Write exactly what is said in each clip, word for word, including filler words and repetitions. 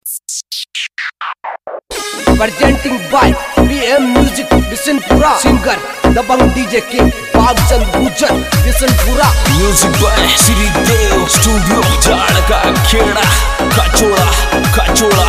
Presenting by B M Music Bisanpura. Singer Dabang D J King Bagchand Gujar Bisanpura. Music by Sri Dev Studio Jalka Kheda Kachola Kachola.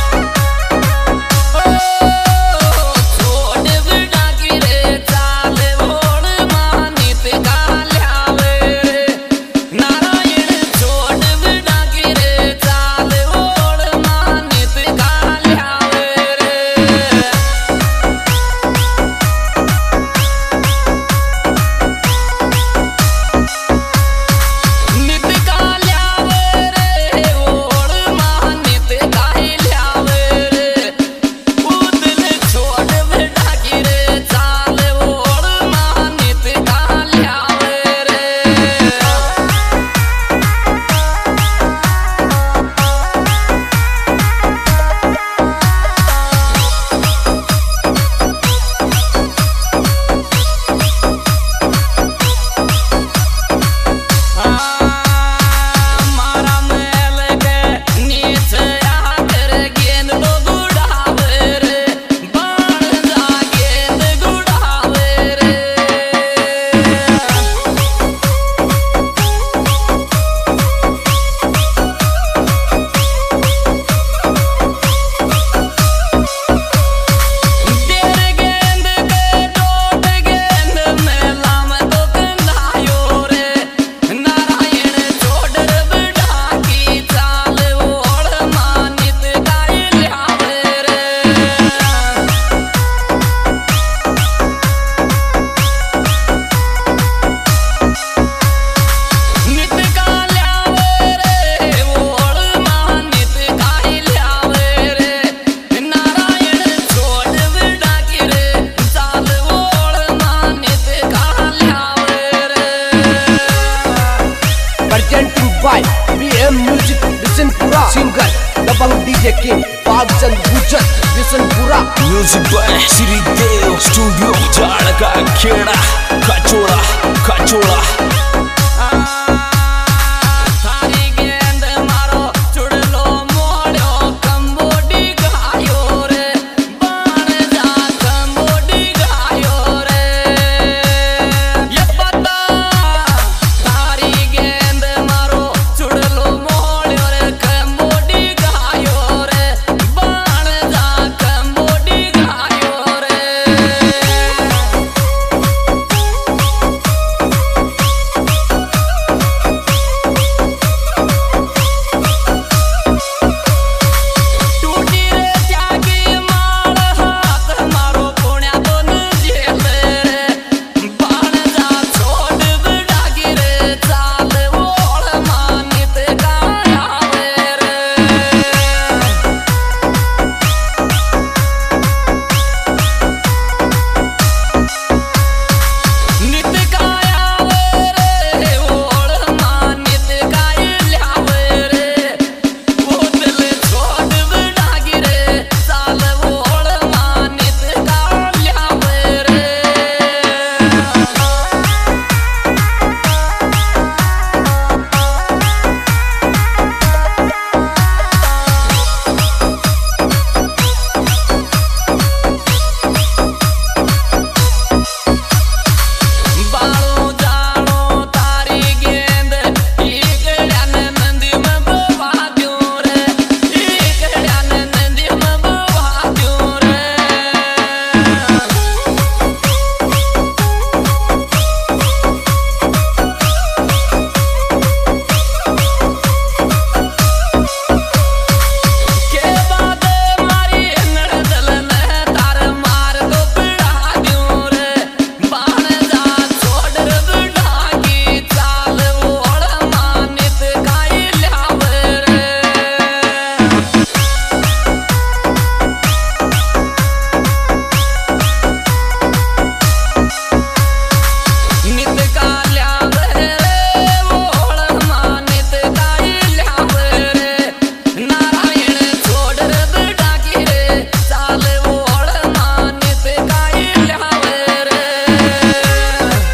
Presenting by B M Music Bisanpura. Singer Dabang D J King Bagchand Gujar Bisanpura. Music by Sri Dev Studio Jalka Kheda Kachola Kachola.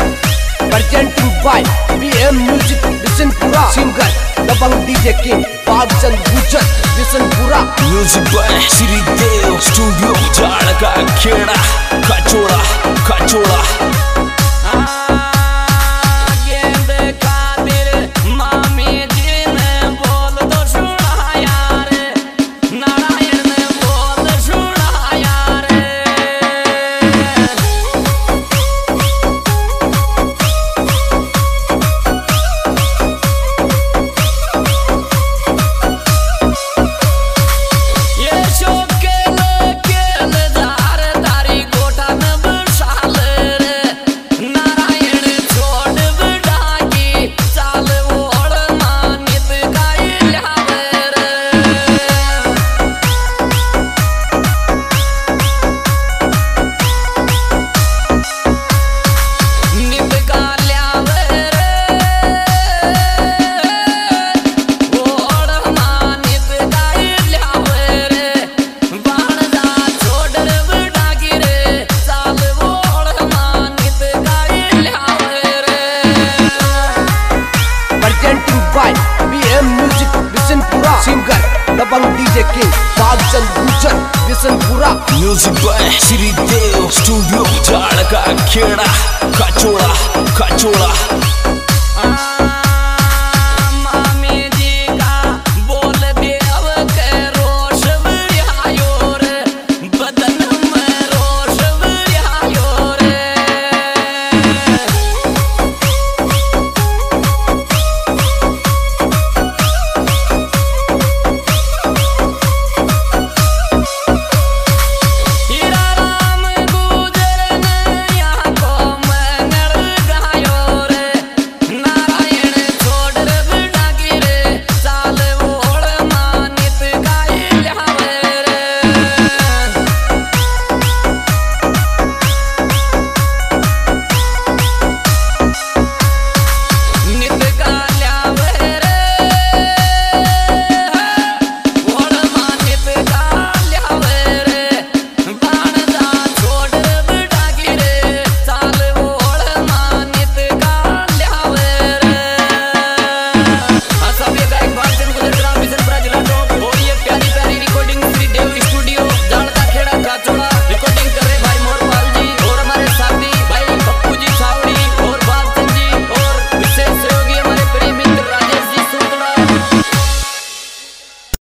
Presenting by B M Music Bisanpura. Singer Dabang D J King Bagchand Gujar Bishanpura. Music by Shridev studio Jhad ka Kheda Khachoda Khachoda. Singer Dabang DJ king Bagchand Gujar Bishanpura. Music by Shridev studio Jhad ka Kheda Khachoda खचोड़ा।